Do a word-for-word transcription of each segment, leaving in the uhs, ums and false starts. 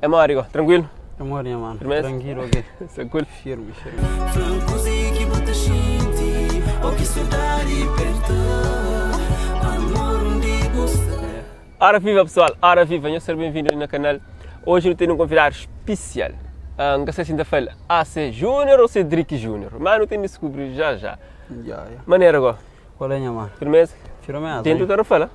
É Mário, tranquilo? É Mário, mano. Firmeza? Tranquilo, ok. Tranquilo? Firme, firme. Ora viva pessoal, ora viva, seja bem-vindo no canal. Hoje eu tenho um convidado especial. Um, Nessa quinta-feira, A C Júnior ou Cedric Júnior? Mas não tem me descobrir já já. Ya, ya. Maneira agora? Qual é, mano? Firmeza? Firmeza. Dentro da fala?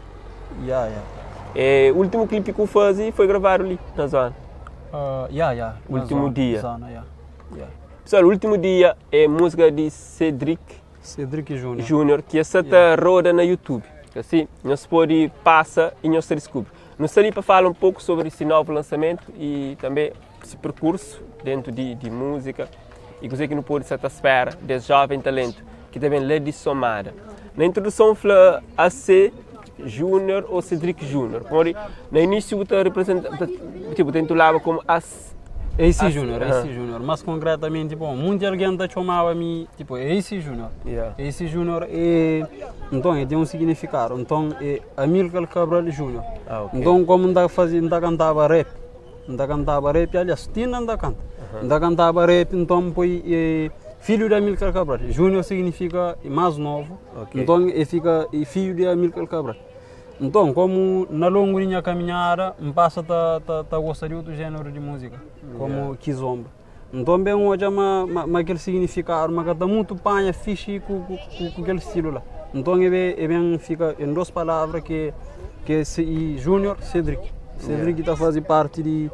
Ya, ya. É, o último clipe que eu fiz foi gravado ali, na zona. Uh, ya, ya. Último Na dia. Zona, ya. Ya. Pessoal, o último dia é música de Cedric Cedric Júnior. Júnior, que essa Yeah. roda na YouTube. Assim, nós pode passar e nós se descobre. Nós ali para falar um pouco sobre esse novo lançamento e também esse percurso dentro de, de música e coisa que não pode ser à espera desse jovem talento que também é de somada. Na introdução fala A C Júnior ou Cedric Júnior. No início você representa, tipo, titulava como A C. Ace Ah, Júnior, ah. Ace Júnior. Mas concretamente, tipo, muito alguém da chamava-me, tipo, Ace Júnior. Yeah. Ace Júnior é, então, é, tem um significado. Então, é Amílcar Cabral Júnior. Ah, ok. Então, como ainda fazia, ainda cantava rap, ainda cantava rap, aliás, tinha ainda canta. Ainda cantava rap, então, foi é, filho de Amílcar Cabral. Júnior significa mais novo, Ok. então, ele fica é, filho de Amílcar Cabral. Então, como na longa minha caminhada, me passa a gostar de outro gênero de música, como Yeah. kizomba. Então, bem, hoje, mas aquele significado, mas está muito panha, fixe com, com, com, com aquele estilo lá. Então, é bem, é bem, fica em duas palavras que que é Júnior Cedric. Cedric está fazendo parte de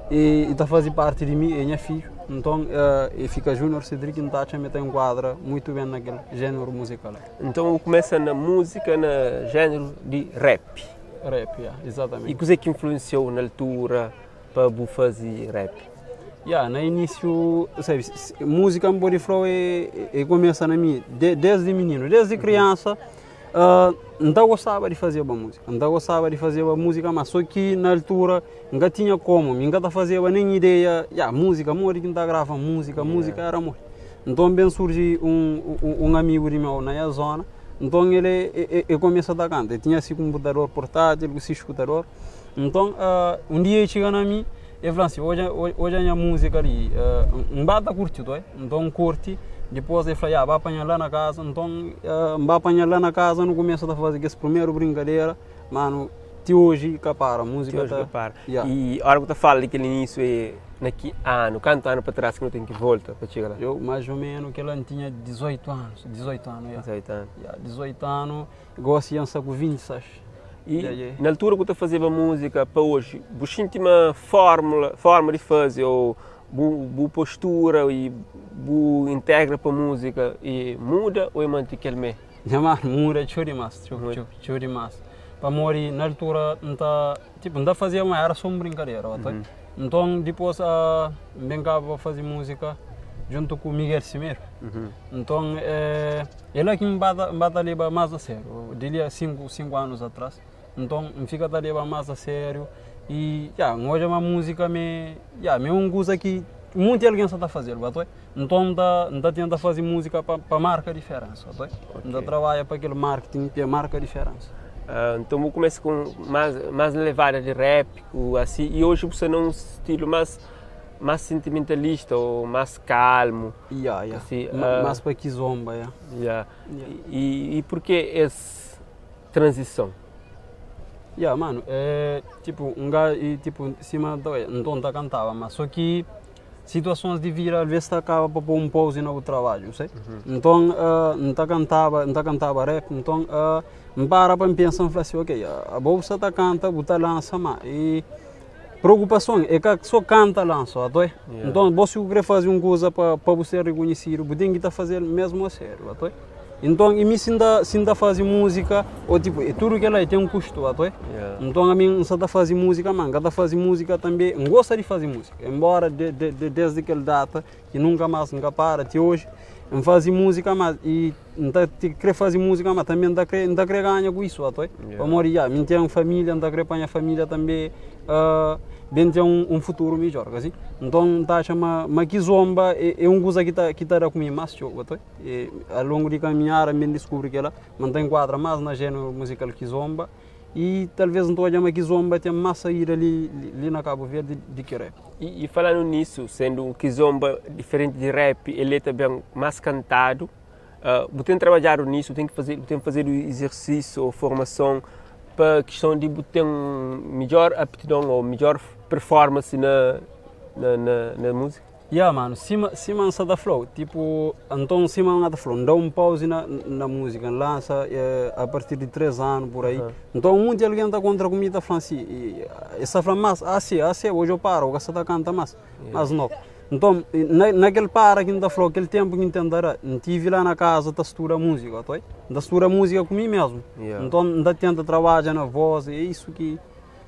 e está fazendo parte de mim, é minha filho. Então, uh, fica Júnior Cedric, então, também enquadra muito bem naquele gênero musical. Então começa na música, no gênero de rap. Rap, yeah, exatamente. E o que é que influenciou na altura para você fazer rap? Yeah, no início, sabe, música em flow é, é, começa na minha, de, desde menino, desde criança, uh, não gostava de fazer uma música, não gostava de fazer uma música, mas só que na altura não tinha como, não fazia nem ideia, yeah, música, morre que não grava música, Yeah. música era morre. Então bem surgiu um, um, um amigo de meu na zona, então ele, ele, ele começou a cantar, ele tinha assim um computador portátil, um escutador, então uh, um dia ele chegou na mim, eu falei assim, hoje, hoje, hoje a minha música ali, uh, um bata curtido, é? Então curti, depois ele falou, ah, vai apanhar lá na casa, então uh, vai apanhar lá na casa, não começa a fazer essa primeira brincadeira, mano, de hoje capara, a música Hoje tá... para. Yeah. E a hora que você fala daquele início é naquele ano, quanto ano para trás que não tem que voltar para chegar lá? Eu mais ou menos que ela tinha dezoito anos, dezoito anos, yeah. dezoito anos. Yeah, dezoito anos, gosto de com vinte, sabe? E Yeah, yeah. na altura que você fazia a música para hoje, você tinha uma fórmula, forma de fazer, ou boa postura e boa integra para a música e muda ou é manter aquele mesmo? Jamar, muda, show demais, show demais. Para morrer na altura, não tá, tipo, não fazia mais, era só uma brincadeira, uhum. Então depois uh, vem cá para fazer música junto com o Miguel Cimeiro. Uhum. Então é, ele é que me bata, bata levar mais a sério, eu diria cinco, cinco anos atrás. Então me fica a levar mais a sério e yeah, hoje a música me, yeah, me um gosto que muita alguém está fazendo, bato? Então não está tentando fazer música para marcar diferença, bato? Não trabalha para aquele marketing que marca diferença. Uh, então eu começo com mais mais levada de rap, assim, e hoje você não um estilo mais mais sentimentalista ou mais calmo. Yeah, yeah. Assim, uh, uh, mais para que zomba, yeah. Yeah. Yeah. E, e por que essa transição? Yeah, mano, é tipo um gajo e tipo cima da então tá cantava, mas só que situações de vida às vezes acaba para pôr um pause no trabalho, sei? Uhum. Então uh, não tá cantava, não tá cantava rap, então uh, me para para pensar e falar assim, ok, a bolsa tá canta, botar lança mas e preocupação é que só canta lança, até? Yeah. Então você quer fazer uma coisa para para você reconhecer, você tem que tá fazer mesmo a sério, até? Então, e me sinta sinta fazer música, ou tipo, é tudo que ela tem um custo, até? Yeah. Então, a mim não está fazer música, mas cada fazer música também, não gosta de fazer música, embora de, de, de, desde aquela data, que nunca mais, nunca para, até hoje, não fazer música, mas e não quer fazer música, mas também não quer não quer ganhar com isso, até? Yeah. Para morrer, já, me tem uma família, não quer para a família também, uh, bem ter um, um futuro melhor, assim. Então, tá chama, mas que zomba é, é um coisa que tá que tá comigo mais jogo, até? E ao longo de caminhar, me descobri que ela mantém quadra mais na gênero musical que zomba e talvez não estou a chamar que Kizomba tem massa ir ali, ali na Cabo Verde de que rap. E, e falando nisso, sendo um Kizomba diferente de rap, ele é também mais cantado. Uh, você tem que trabalhar nisso, tem que fazer, tem que fazer o exercício ou formação para a questão de ter uma melhor aptidão ou melhor performance na, na, na, na música. Yeah, mano, cima, cima da flow, tipo, então cima da flow, dá um pause na, na música, lança é, a partir de três anos por aí. Uhum. Então, um dia alguém está contra a comida francesa e essa fala, mas assim, assim, hoje eu paro, você está canta mais, yeah. Mas não. Então, na, naquele para que ainda falou, aquele tempo que entenderá, não tive lá na casa, está estudando música, tá? Está estudando música comigo mesmo. Yeah. Então, ainda tenta trabalhar na voz, é isso que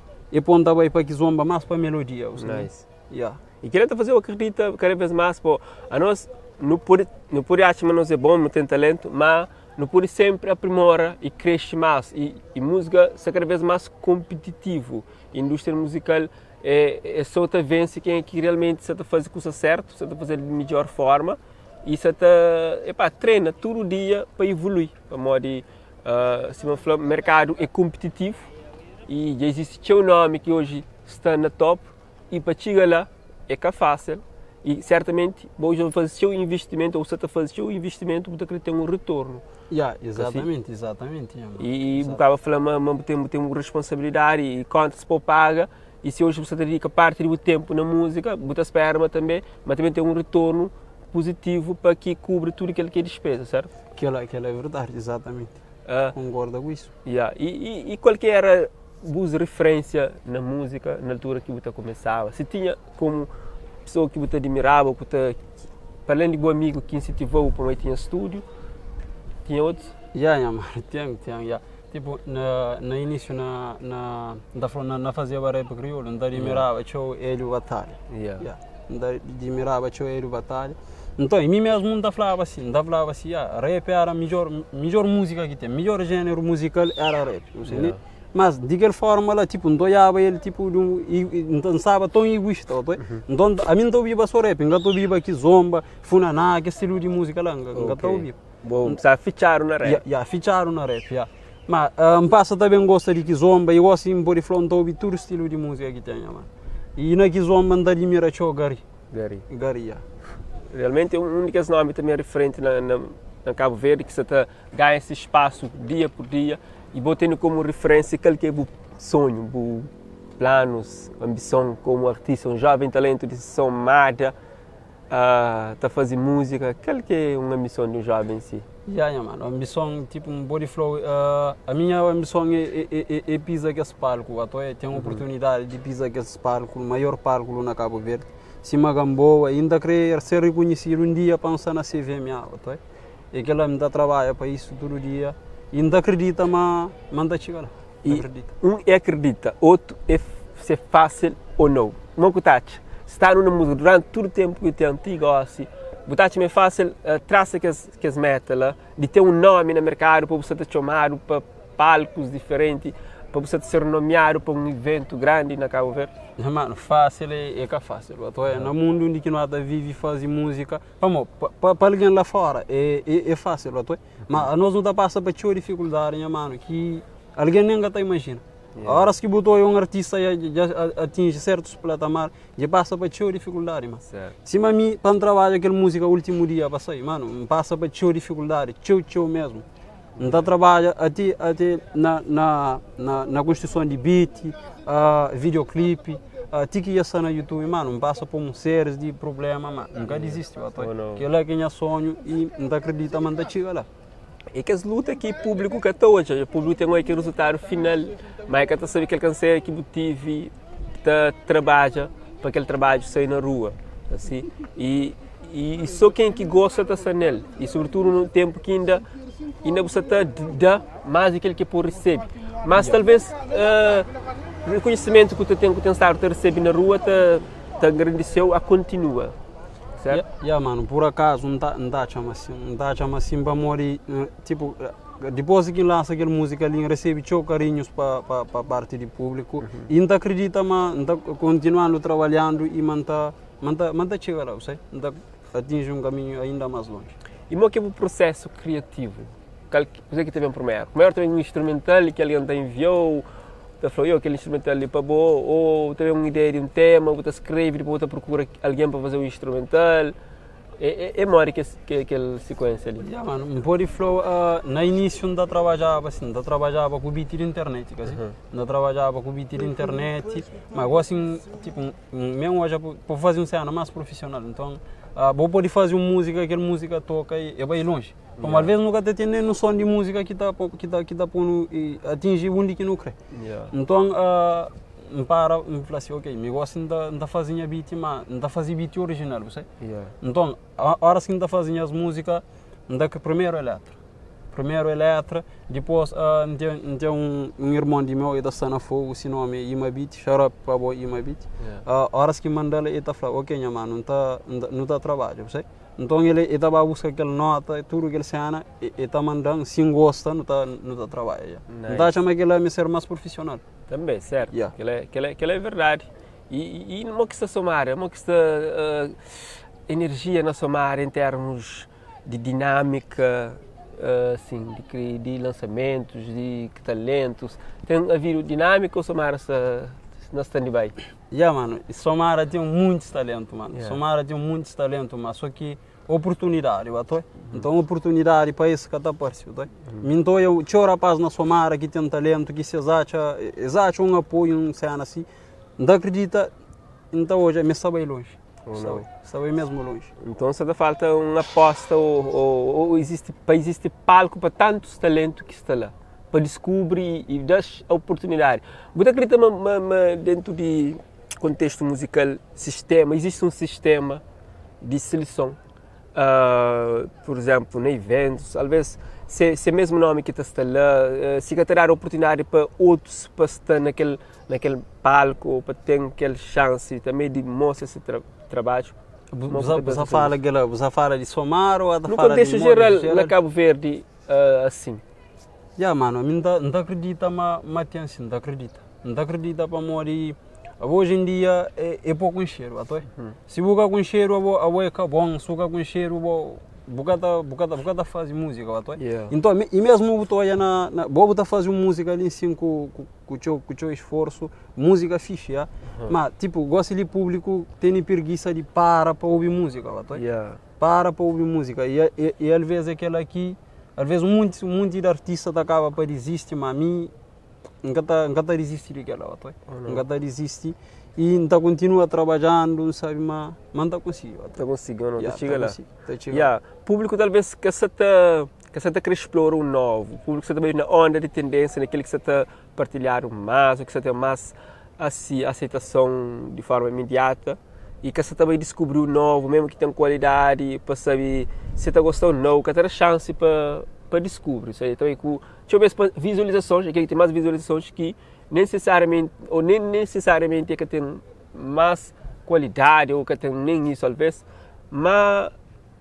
é ponta vai para que zomba mais para a melodia. Nice. Yeah. E querendo fazer, eu acredito cada vez mais, pô, a nós não pode, não pode achar que nós é bom, não tem talento, mas não pode sempre aprimora e cresce mais. E, e música é cada vez mais competitivo. A indústria musical é, é só te vence quem é que realmente está fazendo a coisa certa, está fazendo de melhor forma e está epá, treina todo dia para evoluir. Para modo de, uh, se o mercado é competitivo e já existe um nome que hoje está na top e para chegar lá é que é fácil e certamente você fazer seu investimento ou você fazer seu investimento você quer ter um retorno. Yeah, exatamente, assim? exatamente. Yeah, e você acaba falando tem tem uma responsabilidade e quanto se pode pagar e se hoje você dedica parte do tempo na música você espera também, mas também tem um retorno positivo para que cubra tudo aquilo que é despesa, certo? Aquilo, aquilo é verdade, exatamente. Uh, Concordo com isso. Yeah. E, e, e qual que era a referência na música na altura que você começava? Se tinha como pessoa que você admirava, que você, para além de bom amigo que incentivou para tinha estúdio, tinha outros? Já, yeah, yeah, tinha, tinha, yeah. Tipo, na, na início, na, na, na, na fazia rap crioulo, não admirava yeah. o Hélio Batalha. Yeah. Yeah. Não admirava o Hélio Batalha. Então, em mim mesmo não falava assim, não falava assim, yeah, rap era a melhor, melhor música que tem, melhor gênero musical era rap, não sei, yeah. Mas de que forma lá, tipo, não olhava ele, tipo, não estava tão egoísta, tá? Uhum. Então, a mim não ouvia só rap, não ouvia aqui Zomba, Funaná, que estilo de música lá, não okay. ouvia. Bom, já ficharam na rap. Já, yeah, ficharam na rap, yeah. Mas um, passa também gosta de Kizomba, eu gosto de pôr flor, não ouvir todo o estilo de música que tem, mano. E na Kizomba anda de mira cho Gari. Gari. Gari, yeah. Realmente é um único nome também referente na, na, na Cabo Verde, que você tá, ganha esse espaço dia por dia e botando como referência qualquer sonho, bu, planos, ambição como artista, um jovem talento de São Mada, uh, tá fazendo música, qual que é uma ambição de um jovem em si? Yeah, yeah, mano, a ambição, tipo um body flow, uh, a minha ambição é, é, é, é pisar esse palco, até tenho a uhum. oportunidade de pisar esse palco, o maior palco na Cabo Verde. Se me gamboa, ainda querer ser reconhecido um dia pensar na C V minha, tá? E que ela me dá trabalho para isso todo dia, ainda acredita, mas manda chegar lá. E acredita. Um é acredita, outro é ser fácil ou não. Não que tache, estar numa música durante todo o tempo que tem antigo assim, botar é fácil, uh, traça que as que as metas lá, de ter um nome no mercado para você ter chamado para palcos diferentes, para você ser nomeado para um evento grande na Cabo Verde. Mano, fácil é, é que é fácil. É, no mundo onde que nós vive e faz música, vamos, para alguém lá fora é, é, é fácil. Mas nós não passa para ter dificuldade, mano, que alguém nem está imagina. Yeah. A hora que botou um artista e já atinge certos patamares, já passa para ter dificuldade, mano. Se a mim, para trabalhar aquela música último dia, para sair, mano, passa para ter dificuldade, tchau, tchau mesmo. Não trabalha até, até na, na, na, na construção de beat, uh, videoclipe, uh, tiki essa na YouTube, mano, passa por um série de problemas, mano, nunca desiste, oh, que é quem é sonho e não acredita, mas não chega lá. E que as lutas que o público que está hoje, o público tem aquele resultado final, mas que está sabe que alcançar que o tive, tá trabalha para que aquele trabalho saia na rua, assim, e, e só quem que gosta está sendo nele, e sobretudo no tempo que ainda ainda você está dá mais do que ele pode receber. Mas talvez o uh, reconhecimento que você tem que tentar receber na rua te agradeceu a continua. Certo? Yeah, yeah, mano, por acaso não dá não dá chama assim, não dá chama assim para morrer, tipo, depois que lança aquela música ali recebe tchau carinhos para para parte do público, uhum. E não acredita, mas não continuando trabalhando e manta manta manta chega lá, sei? Não atinge um caminho ainda mais longe. E como é que é o processo criativo? Você que teve um primeiro. Primeiro tem um instrumental que alguém te enviou, tá falou, eu aquele instrumental ali para boa, ou tem uma ideia de um tema, você escreve, depois você procura alguém para fazer um instrumental. É, é, é maior que, que aquela sequência ali. Yeah, mano, um body flow, uh, na início ainda trabalhava assim, ainda trabalhava com beat de internet, assim. Uhum. Ainda trabalhava com beat de internet, mas agora assim, tipo, mesmo hoje para fazer um cena mais profissional, então, uh, vou poder fazer uma música, aquela música toca e eu vou ir longe. Yeah. Mas às vezes nunca te tem nem noção de música que está que tá, que tá pondo e atingir onde que não crê. Yeah. Então, uh, me para, me fala assim, ok, me gosto de, de fazer beat, mas de fazer beat original, você? Yeah. Então, a hora que de fazer as músicas, de que primeiro é letra. Primeiro é letra, depois uh, tem, tem um, um irmão de meu, ele está na fogo, se nome é Ima Beat, shout out para o Ima Beat. A hora que manda ele, ele está falando, ok, minha mano, não está não tá trabalho, você? Então ele está a buscar aquela nota, tudo que ele cena, ele está mandando, se gosta, não está não tá trabalho. Nice. Então chama que ele é ser mais profissional. Também, certo. Yeah. Que, é, que, é, que é verdade. E, e não é que está somar, é uma que está uh, energia na somar em termos de dinâmica, uh, assim, de, de lançamentos, de talentos. Tem havido dinâmica ou somar essa na stand-by? Yeah, mano, Somara tem muitos talentos, mano. Yeah. Somara tem muitos talentos, mas só que oportunidade, uhum. Então oportunidade para isso que está aparecendo, tá? Uhum. Então eu tinha rapaz na Somara que tem talento, que se exacha, exacha um apoio, um cena assim, não acredita, então hoje me está bem longe. Não. Está bem mesmo longe. Então só falta uma aposta ou, ou, ou existe, para existe palco para tantos talentos que está lá, para descobrir e dar oportunidade. Você acredita dentro de contexto musical, sistema, existe um sistema de seleção? Uh, por exemplo, em eventos, às vezes, se, se é o mesmo nome que está lá, uh, se quer dar oportunidade para outros para estar naquele, naquele palco, para ter aquela chance também de mostrar esse tra trabalho. Você, você, fala, você fala de somar ou no contexto de geral, geral, na Cabo Verde, uh, assim? Yeah, mano, não, não acredita, mas, mas tem assim, não acredita. Não acredita para morrer. Hoje em dia é, é pouco cheiro, uhum. Se você com cheiro, é bom, se você com cheiro, você faz música, yeah. Então, e mesmo você na, na, você faz música ali assim com o seu esforço, música fixe, yeah? Uhum. Mas tipo, gosta de público tem preguiça de para para ouvir música, yeah. Para para ouvir música e, e, e às vezes aquela aqui, às vezes um monte, um monte de artista acaba para desistir, mas a mim nunca está resistir aquela, nunca está resistir e então continua trabalhando, sabe, mas não está conseguindo. Está conseguindo, não? Yeah, chega lá. Tá yeah. Público talvez que você está que você quer explorar o novo, público que você está na onda de tendência, naquele que você está partilhando mais, ou que você tem mais assim, aceitação de forma imediata e que você também descobriu o novo, mesmo que tem qualidade, para saber se você está gostando ou não, que tem a chance para para descobrir isso aí também com deixa eu ver visualizações, aquele que tem mais visualizações que necessariamente ou nem necessariamente é que tem mais qualidade ou que tem nem isso às vezes, mas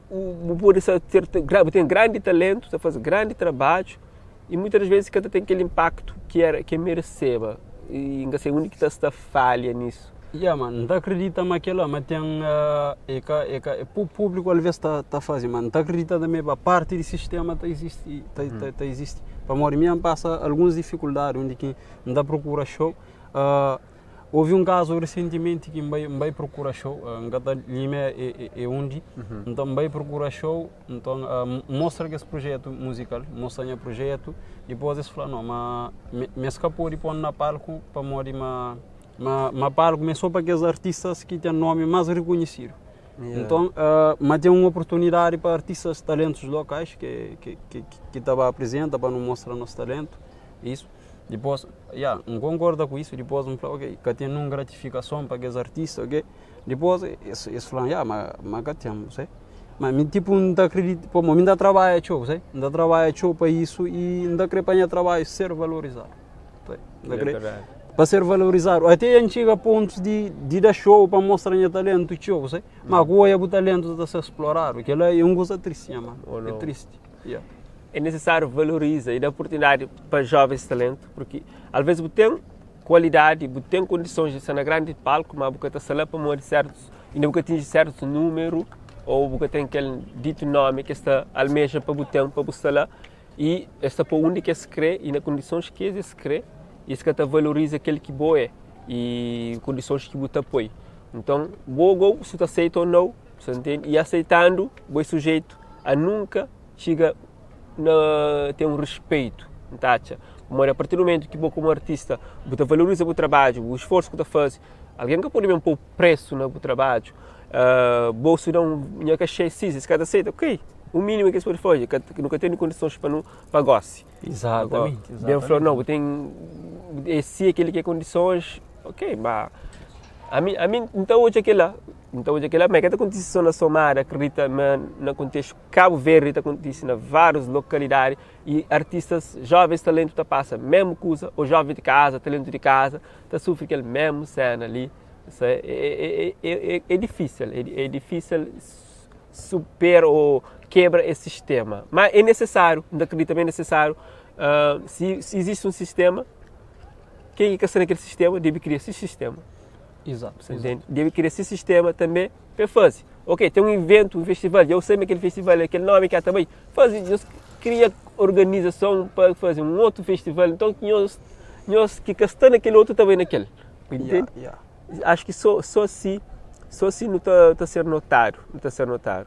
o pode ter tem grande talento, você faz grande trabalho e muitas vezes que tem aquele impacto que era que mereceba e ainda assim único que está falha nisso. Yeah, mano, não acredita naquela, mas tem uh, é que, é que, o público às vezes está tá fazendo, mano, não acredita também a parte do sistema tá existe, tá, uhum. tá, tá existe. Para morrer mesmo passa algumas dificuldades onde que não dá procura show. Uh, houve um caso recentemente que vai vai procura show, ngata uh, lime é, é, é onde, uhum. Então vai procura show, então uh, mostra que esse projeto musical, mostra o projeto, depois eles falam não, mas me, me escapou de pôr na palco para morrer uma Mas, mas para começou para aqueles artistas que têm nome mais reconhecido. Yeah. Então, uh, mas tem uma oportunidade para artistas, talentos locais que que que que estava apresenta para nos mostrar nosso talento, isso. Depois, yeah, não concorda com isso. Depois, me fala, ok, que tem uma gratificação para aqueles artistas, ok. Depois, eles falam, yeah, mas mas que temos, sei. Mas me tipo não acredito, pô, me dá trabalho show, sei. Me dá trabalho show para isso e não acredita trabalho ser valorizado, sei. Para ser valorizado. Até a gente chega a pontos de, de dar show para mostrar o talento, show, sei? Mas agora o talento está a ser explorado, que é uma coisa triste, mano. Oh, é triste. Yeah. É necessário valorizar e dar oportunidade para jovens talentos, porque às vezes você tem qualidade, você tem condições de ser na grande palco, mas você está lá para morrer certos, ainda você atingir certos números, ou você tem aquele dito nome que está almeja para você para você lá, e está para onde que se crê, e nas condições que se crê, isso que valoriza aquele que boa é e condições que você apoia. Então, boa se você aceita ou não, você entende? E aceitando, o sujeito a nunca chega a ter um respeito, tacha. Mas a partir do momento que você como artista, você valoriza o trabalho, o esforço que você faz, alguém que pode mesmo pôr preço no trabalho, uh, você não é cheio se cada aceita, ok, o mínimo que você pode fazer, que nunca tem condições para não para goste. Exatamente. Bem falou, não, tem esse aquele que é condições, ok, mas a mim, a mim então hoje aquela, então hoje aquela, mas que acontece na Somália, acredita, mas no contexto Cabo Verde acontece na várias localidades e artistas jovens talentos tá passa mesmo coisa, ou jovem de casa, talento de casa, tá sofre aquele mesmo cena ali, é, é, é, é, é difícil, é, é difícil superar ou quebra esse sistema, mas é necessário, acredito também é necessário, uh, se, se existe um sistema, quem quer ser naquele sistema deve criar esse sistema. Exato, exato. Deve criar esse sistema também para fazer. Ok, tem um evento, um festival, eu sei aquele festival, aquele nome que há também, fazer, cria organização para fazer um outro festival, então nós, nós que estão naquele outro também naquele. Entende? Yeah, yeah. Acho que só, só assim, só assim não está tá ser notado, não está ser notado.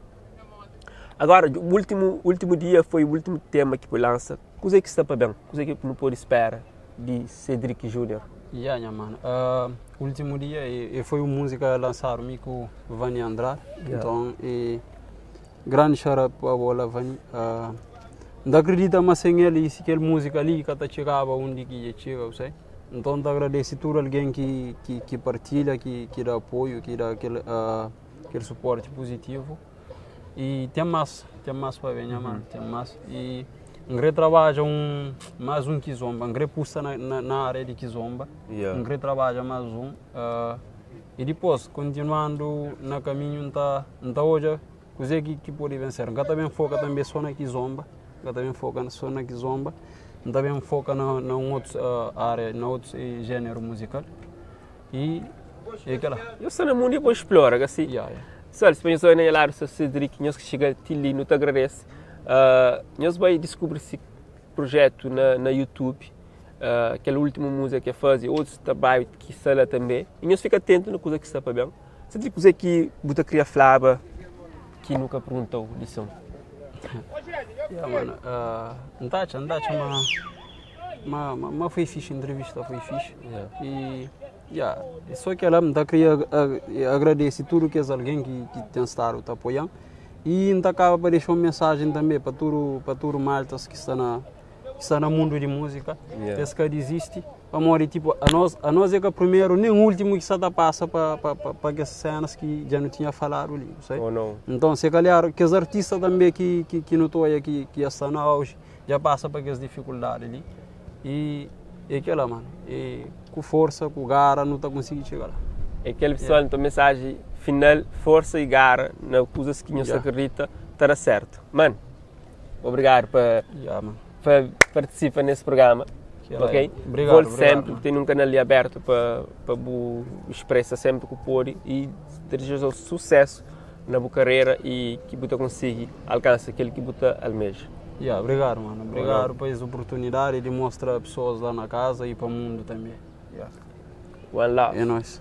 Agora, o último, último dia foi o último tema que foi lançado. O que é que está para bem? O que é que não pode esperar de Cedric Júnior? Yeah, yeah, mano. Uh, último dia e, e foi uma música lançada com o Vani Andrade. Yeah. Então, e, grande chara para a bola Vani. Uh, não acredita mais sem ele, se aquela música ali que está chegava onde que chega, você. Então, eu agradeço a alguém que, que, que partilha, que, que dá apoio, que dá aquele, uh, aquele suporte positivo. E tem mais, tem mais para ver, uhum. Mano, tem mais. E um grande trabalho, um, mais um Kizomba, um grande puxa na, na, na área de Kizomba, yeah. Um grande trabalho, mais um. Uh, e depois, continuando no caminho, está tá hoje, o que, que pode vencer. Eu também foca também só na Kizomba, eu também foca só na Kizomba, eu também foca na, na outra uh, área, na outro gênero musical. E é aquela. Eu sou no mundo e vou explorar, assim. Yeah, yeah. Só, se pensou em lá, o Cedric, nós que chega ali, não te agradece. Uh, nós vamos descobrir esse projeto na, na YouTube, uh, aquela última música que faz, outros trabalhos que sala também. E nós fica atento na coisa que está para bem. Você tem coisa que você cria flaba, que nunca perguntou lição. Yeah, mano, não dá, não dá, mas mas foi fixe, a entrevista foi fixe. Yeah. E yeah, só que ela me queria agradecer tudo que é alguém que, que tem estado te apoiando. E ainda acaba para deixar uma mensagem também para tudo para tudo maltas que está na que está no mundo de música, yeah. Que existe. Amor, tipo, a nós a nós é que primeiro nem o último que está passa para para para essas cenas que já não tinha falado ali, sabe? Oh, não. Então, se calhar que os artistas também que que que não estou aí que que estão hoje já passa para essas dificuldades ali. E é aquela, mano, e com força, com garra, não está conseguindo chegar lá. É aquele pessoal, yeah. Então, mensagem final, força e garra, na coisas que não se acredita, estará certo. Mano, obrigado por yeah, participar nesse programa. Ok? Obrigado. Volte obrigado, sempre, tem um canal ali aberto para para expressar sempre o que pode e desejo sucesso na sua carreira e que você consiga alcançar aquilo que você almeja. Yeah, obrigado, mano. Obrigado por essa oportunidade de mostrar pessoas lá na casa e para o mundo também. Yeah. One love. É nóis.